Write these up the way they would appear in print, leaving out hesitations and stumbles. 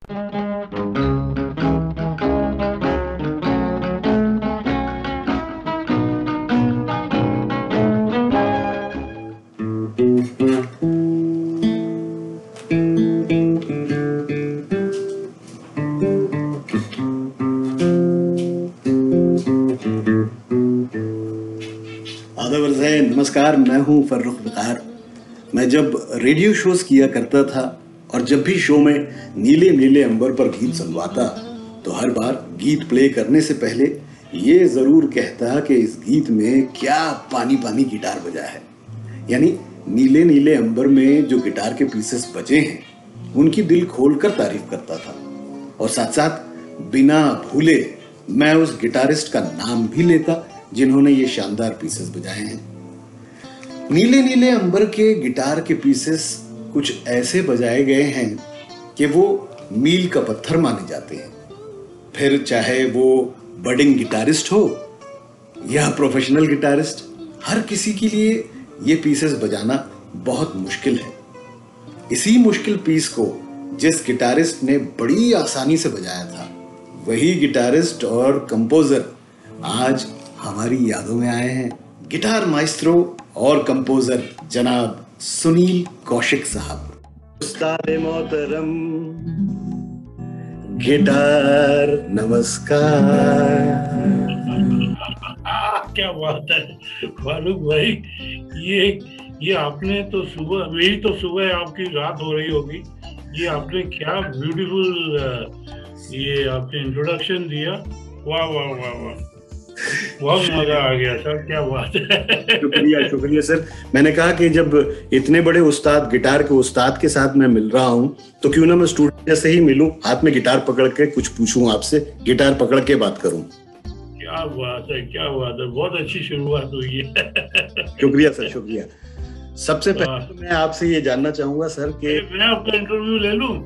नमस्कार, मैं हूं फर्रुख वकार। मैं जब रेडियो शोज किया करता था और जब भी शो में नीले नीले अंबर पर गीत सुनवाता तो हर बार गीत प्ले करने से पहले ये जरूर कहता कि इस गीत में क्या पानी पानी गिटार बजा है। यानी नीले नीले अंबर में जो गिटार के पीसेस बजे हैं उनकी दिल खोलकर तारीफ करता था और साथ साथ बिना भूले मैं उस गिटारिस्ट का नाम भी लेता जिन्होंने ये शानदार पीसेस बजाए हैं। नीले नीले अंबर के गिटार के पीसेस कुछ ऐसे बजाए गए हैं कि वो मील का पत्थर माने जाते हैं। फिर चाहे वो बडिंग गिटारिस्ट हो या प्रोफेशनल गिटारिस्ट, हर किसी के लिए ये पीसेस बजाना बहुत मुश्किल है। इसी मुश्किल पीस को जिस गिटारिस्ट ने बड़ी आसानी से बजाया था, वही गिटारिस्ट और कंपोजर आज हमारी यादों में आए हैं। गिटार माइस्ट्रो और कंपोजर जनाब सुनील कौशिक साहब। उस्ताद मोहतरम, गिटार नमस्कार। क्या बात है फारूक भाई, ये आपने तो सुबह, मेरी तो सुबह आपकी रात हो रही होगी। ये आपने क्या ब्यूटीफुल ये आपने इंट्रोडक्शन दिया। वाह वाह वाह वाह, बहुत मजा आ गया सर, क्या बात है। शुक्रिया शुक्रिया सर। मैंने कहा कि जब इतने बड़े उस्ताद, गिटार के उस्ताद के साथ मैं मिल रहा हूँ तो क्यों ना मैं स्टूडेंट जैसे ही मिलूं, हाथ में गिटार पकड़ के कुछ पूछूं आपसे, गिटार पकड़ के बात करूं। क्या बात है, क्या बात है, बहुत अच्छी शुरुआत हुई है। शुक्रिया सर, शुक्रिया। सबसे पहले तो मैं आपसे ये जानना चाहूंगा सर कि मैं आपका इंटरव्यू ले लूं।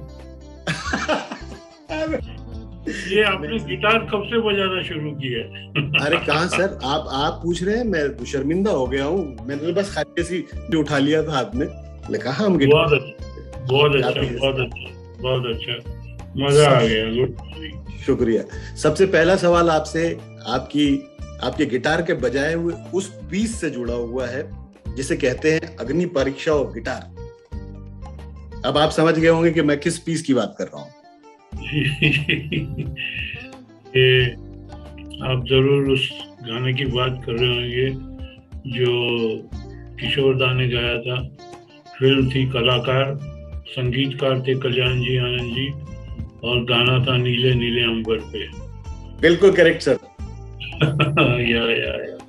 ये आपने गिटार कब से बजाना शुरू किया? अरे कहाँ सर, आप पूछ रहे हैं, मैं शर्मिंदा हो गया हूँ। मैंने तो बस खाली ऐसी उठा लिया था हाथ में, कहा हम गिटार। बहुत अच्छा, बहुत अच्छा, बहुत अच्छा, बहुत अच्छा, मजा आ गया। शुक्रिया। सबसे पहला सवाल आपसे आपके गिटार के बजाए हुए उस पीस से जुड़ा हुआ है जिसे कहते हैं अग्नि परीक्षा ऑफ गिटार। अब आप समझ गए होंगे कि मैं किस पीस की बात कर रहा हूँ। आप जरूर उस गाने की बात कर रहे होंगे जो किशोर दा ने गाया था। फिल्म थी कलाकार, संगीतकार थे कल्याण जी, आनंद जी, और गाना था नीले नीले अंबर पे। बिल्कुल करेक्ट सर। या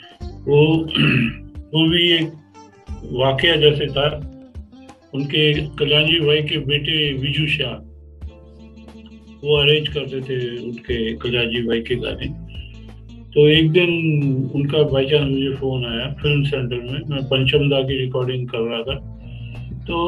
वो भी एक वाकया जैसे था। उनके कल्याण जी भाई के बेटे विजू शाह वो अरेंज करते थे उनके कल्याण जी भाई के गाने। तो एक दिन उनका बाई चांस मुझे फोन आया फिल्म सेंटर में, मैं पंचम दा की रिकॉर्डिंग कर रहा था। तो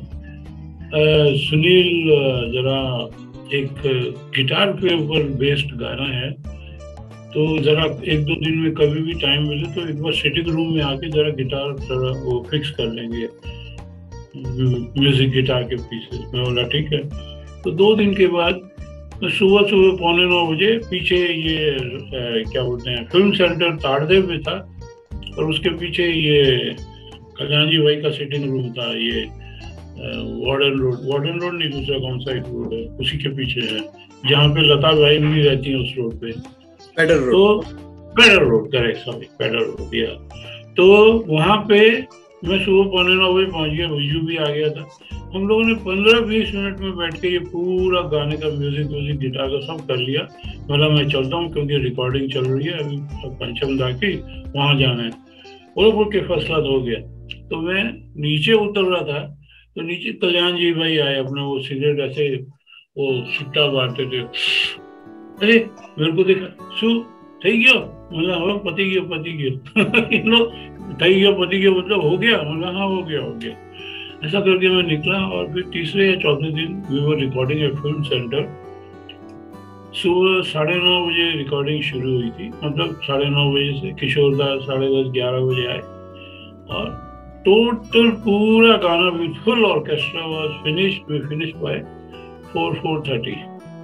सुनील, जरा एक गिटार के ऊपर बेस्ड गाना है, तो जरा एक दो दिन में कभी भी टाइम मिले तो एक बार सिटिंग रूम में आके जरा गिटार जरा वो फिक्स कर लेंगे, म्यूजिक गिटार के पीसेस। मैं बोला ठीक है। तो 2 दिन के बाद सुबह 9:15 बजे पीछे ये क्या बोलते हैं, फिल्म सेंटर ताड़देव में था और उसके पीछे ये कल्याण जी भाई का सिटिंग रूम था। ये वार्डन रोड नहीं, दूसरा कौन सा एक रोड है उसी के पीछे है, जहाँ पे लता भाई भी रहती है उस रोड पे, पेडर रोड। तो Peddar road, correct, sorry, Peddar road. या तो वहाँ पे मैं सुबह 9:15 बजे पहुँच गया, विजू भी आ गया था। हम लोगों ने 15-20 मिनट में बैठ के ये पूरा गाने का म्यूजिक गिटार का सब कर लिया। मतलब मैं चलता हूँ क्योंकि रिकॉर्डिंग चल रही है अभी पंचम दा की, वहाँ जाना है। बोल के फैसला हो गया। तो मैं नीचे उतर रहा था तो नीचे कल्याण जी भाई आए, अपना वो सिगरेट ऐसे वो सुट्टा मारते थे। अरे मेरे को देखा, शू थई गयो, मतलब हो पति गयो इन लोग थई गयो पति गयो मतलब हो गया, मतलब हाँ हो गया। ऐसा करके मैं निकला और फिर तीसरे या चौथे दिन we were recording at film centre. सुबह 9:30 बजे रिकॉर्डिंग शुरू हुई थी, मतलब 9:30 बजे से किशोर दा 10:30-11 बजे आए और टोटल पूरा गाना with full orchestra was finished by 4:30।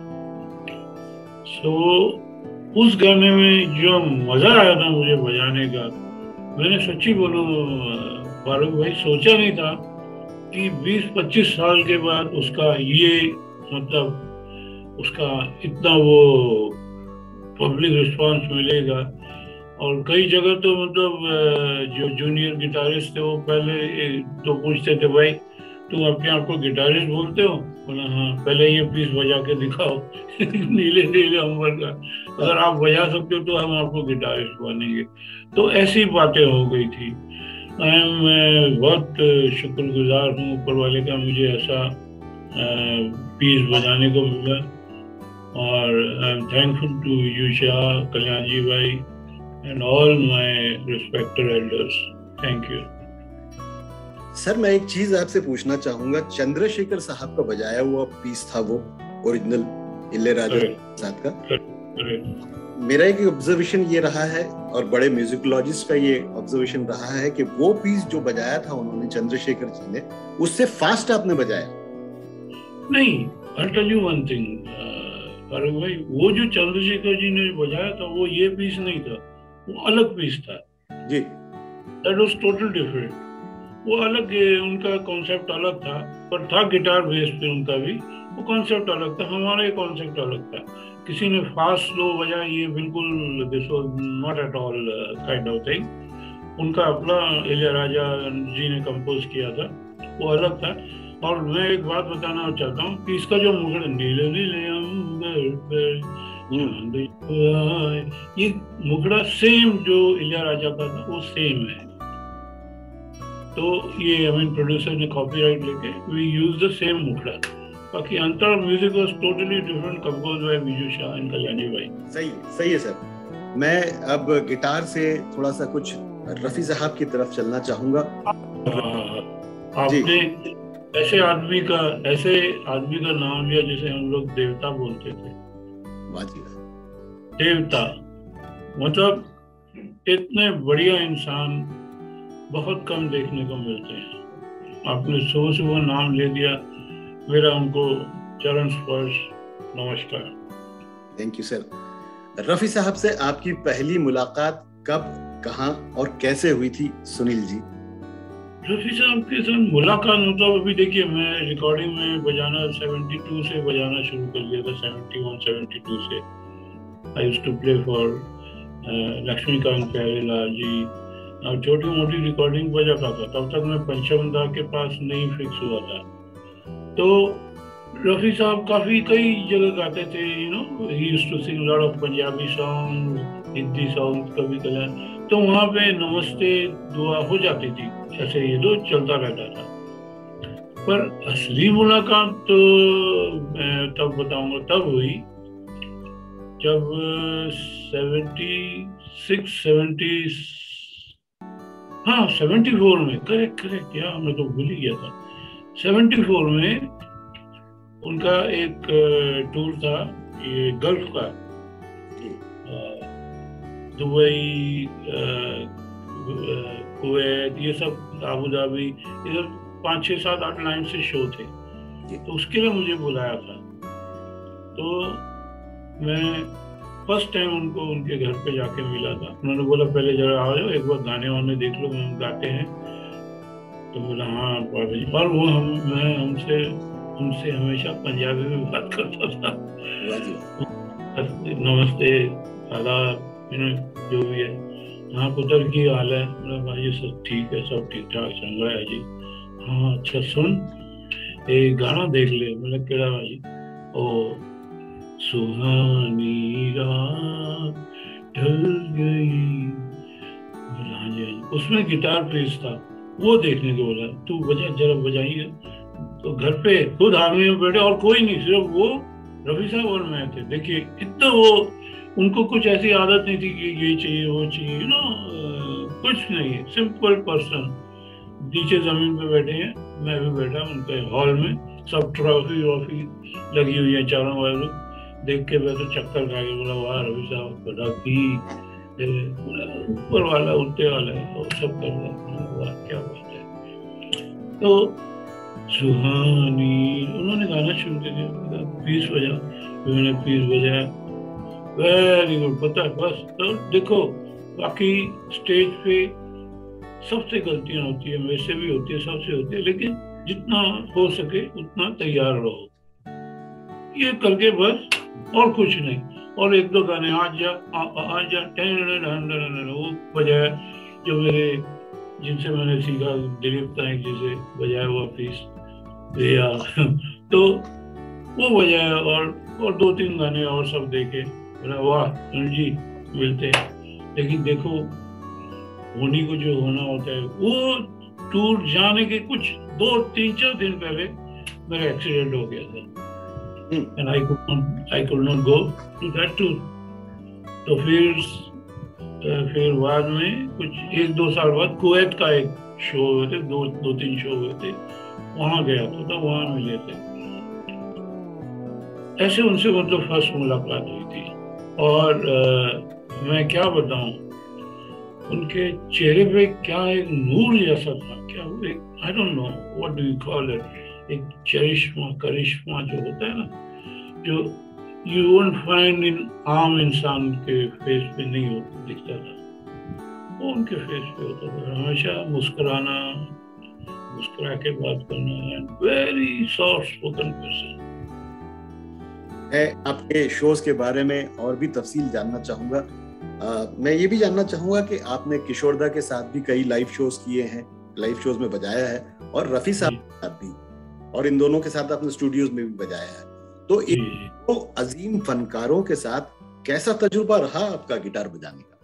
So उस गाने में जो मजा आया था मुझे बजाने का, मैंने सच्ची बोलूं फारूक भाई, सोचा नहीं था कि 20-25 साल के बाद उसका ये मतलब उसका इतना वो पब्लिक रिस्पांस मिलेगा। और कई जगह तो मतलब जो जूनियर गिटारिस्ट थे वो पहले तो पूछते थे, भाई तुम अपने आप को गिटारिस्ट बोलते हो? बोला हाँ। पहले ये पीस बजा के दिखाओ नीले नीले अंबर का, अगर आप बजा सकते हो तो हम आपको गिटारिस्ट बनेंगे। तो ऐसी बातें हो गई थी। मैं बहुत शुक्रगुजार हूँ ऊपर वाले का, मुझे ऐसा पीस बजाने को मिला। और I am thankful to you Shah, Kalyan ji भाई and all my respected elders. Thank you. Sir मैं एक चीज आपसे पूछना चाहूंगा, चंद्रशेखर साहब का बजाया हुआ पीस था वो ओरिजिनल इलैयाराजा साहब का। मेरा एक ऑब्जर्वेशन ये रहा है और बड़े म्यूजिकोलॉजिस्ट का ये ऑब्जर्वेशन रहा है कि वो पीस जो बजाया था उन्होंने चंद्रशेखर जी ने, उससे फास्ट आपने बजाया। नहीं, I'll tell you one thing, अरे भाई वो जो चंद्रशेखर जी ने बजाया था वो ये पीस नहीं था, वो अलग पीस था जी। That was total different. वो अलग, उनका कॉन्सेप्ट अलग था, पर था गिटार बेस पे उनका भी, वो कॉन्सेप्ट अलग था, हमारा ये कॉन्सेप्ट अलग था। किसी ने फास्ट स्लो बजाया, ये बिल्कुल this was not at all kind of thing. उनका अपना इलैयाराजा जी ने कंपोज किया था, वो अलग था। और मैं एक बात बताना चाहता हूँ कि इसका जो मुखड़ा नीले नीले अंबर पर ये मुखड़ा सेम जो इलैयाराजा का था वो सेम है। तो ये आई मीन प्रोड्यूसर ने कॉपीराइट लेके वी यूज द सेम मुखड़ा। बाकी अंतर music was totally different, compose by Viju Shah and Kalyanji भाई। सही है सर। मैं अब गिटार से थोड़ा सा कुछ रफी साहब की तरफ चलना चाहूंगा। आपने ऐसे आदमी का नाम लिया जिसे हम लोग देवता बोलते थे। देवता मतलब इतने बढ़िया इंसान बहुत कम देखने को मिलते हैं। आपने सुबह सुबह नाम ले दिया, मेरा उनको चरण स्पर्श नमस्कार। Thank you sir. रफी साहब से आपकी पहली मुलाकात कब, कहां और कैसे हुई थी सुनील जी? रफी साहब के साथ मुलाकात मतलब अभी देखिए, मैं रिकॉर्डिंग में बजाना 72 से बजाना शुरू कर दिया था, 71-72 से। I used to play for Laxmikant Pyarelal ji, और छोटी मोटी रिकॉर्डिंग बजा पाता। तब तक मैं पंचम दा के पास नहीं फिक्स हुआ था। तो रफी साहब काफी कई जगह गाते थे, you know, he used to sing lot of Punjabi song, Hindi song कभी कभी। तो वहाँ पे नमस्ते दुआ हो जाती थी, ऐसे ये तो चलता रहता था। पर असली मुलाकात तो मैं तब बताऊंगा, तब हुई जब 74 में, करेक्ट यार, मैं तो भूल ही गया था। 74 में उनका एक टूर था, ये गल्फ का, दुबई, कुवैत, ये सब, अबू धाबी, इधर 5, 6, 7, 8 लाइन से शो थे। तो उसके लिए मुझे बुलाया था। तो मैं फर्स्ट टाइम उनको उनके घर पे जाके मिला था। उन्होंने बोला पहले जरा आ जाओ, एक बार गाने वाने देख लो, हम गाते हैं। तो बोला हाँ। और वो मैं उनसे हमेशा पंजाबी में बात करता था। नमस्ते, आदाब, जो भी है, हाँ पुत्र की हाल है? भाई सब ठीक है, सब ठीक ठाक चल रहा है जी। हाँ अच्छा, सुन एक गाना देख ले। मतलब केड़ा भाई? ओ सुहानी रात ढल गई। हाँ जी, उसमें गिटार प्लेस था, वो देखने को बोला। तू बजा, जरा बजाइए। तो घर पे खुद हारमोनियम में बैठे और कोई नहीं, सिर्फ वो रफी साहब और मैं थे। देखिए इतना वो, उनको कुछ ऐसी आदत नहीं थी कि ये चाहिए वो चाहिए, कुछ नहीं है। सिंपल पर्सन, नीचे जमीन पे बैठे हैं, मैं भी बैठा उनके हॉल में, सब ट्रॉफी वॉफी लगी हुई है चारों वालों। देख के मैं तो चक्कर खा के बोला वाह रफी साहब, बड़ा की ऊपर वाला उठते वाला है और सब कर रहा है, वाह क्या बात है। तो सुहानी, उन्होंने गाना शुरू कर दिया, पीस बजा, फिर मैंने पीस बजाया, वेरी गुड, पता है बस। तो देखो बाकी स्टेज पे सबसे गलतियां होती है, मेरे से भी होती है, सबसे होती है, लेकिन जितना हो सके उतना तैयार रहो, ये करके बस, और कुछ नहीं। और एक दो गाने आज जा वो बजाया, जो मेरे जिनसे मैंने सीखा, दिलीप नायक जी से बजाया हुआ पीस दिया तो वो बजाया, और दो तीन गाने और सब देखे, वाह अनिल जी मिलते हैं। लेकिन देखो होनी को जो होना होता है, वो टूर जाने के कुछ 2-3-4 दिन पहले मेरा एक्सीडेंट हो गया था, and I could not go to that tour. तो फिर बाद में कुछ 1-2 साल बाद कुवैत का एक शो हुए थे, 2-3 शो हुए थे, वहां गया था, तो वहां मिले थे। ऐसे उनसे मतलब फर्स्ट मुलाकात हुई थी। और मैं क्या बताऊं, उनके चेहरे पे क्या एक नूर जैसा था, क्या एक, I don't know what do you call it, एक करिश्मा जो होता है ना, जो यू वोंट फाइंड इन आम इंसान के फेस पे नहीं होता, दिखता था, वो उनके फेस पे होता था। हमेशा मुस्कुराना, मुस्कुरा के बात करना, and very soft spoken person. मैं आपके शोज के बारे में और भी तफसील जानना चाहूंगा। मैं ये भी जानना चाहूंगा कि आपने किशोरदा के साथ भी कई लाइव शोज किए हैं, लाइव शोज में बजाया है, और रफी साहब के साथ भी, और इन दोनों के साथ आपने स्टूडियोज में भी बजाया है। तो इन दो अजीम फनकारों के साथ कैसा तजुर्बा रहा आपका गिटार बजाने का?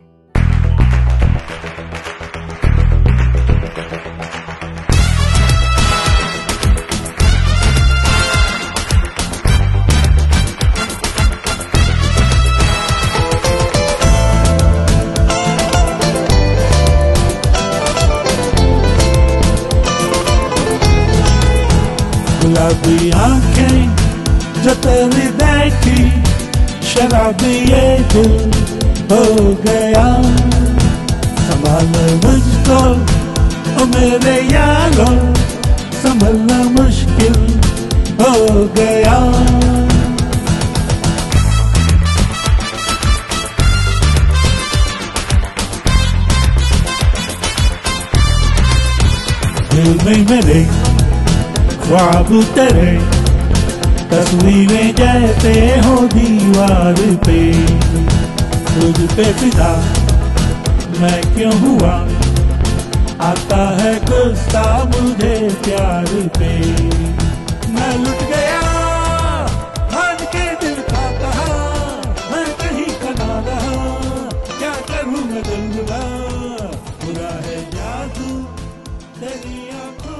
गुलाबी आंखें जो तेरी देखी, शराबी ये दिल हो गया, संभाल मुझको ओ मेरे यारो, संभलना मुश्किल हो गया। दिल में मेरे ख्वाब तेरे, तस्वीरें जैसे हो दीवार पे, तुझ पे फिदा मैं क्यों हुआ, आता है गुस्सा मुझे प्यार पे। मैं लुट गया मान के दिल का कहा, मैं कहीं का ना रहा, क्या करूँ मैं दिल बुरा है जादू तेरी आंखों